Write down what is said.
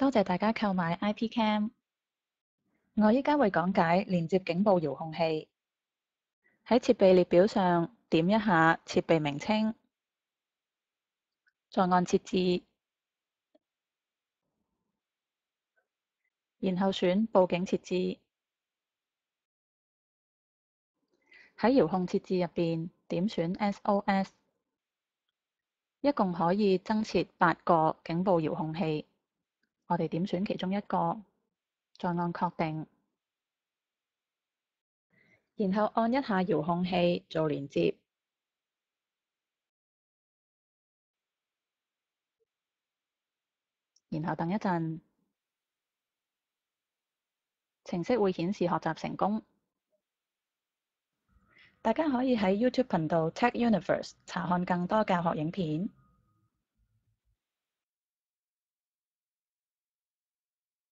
多謝大家購買 IP Cam。我依家會講解連接頸部遙控器。喺設備列表上點一下設備名稱，再按設置，然後選報警設置。喺遙控設置入邊點選 SOS， 一共可以增設8個頸部遙控器。我哋點選其中一個，再按確定，然後按一下遙控器做連接，然後等一陣，程式會顯示學習成功。大家可以喺 YouTube 頻道 Tech Universe 查看更多教學影片。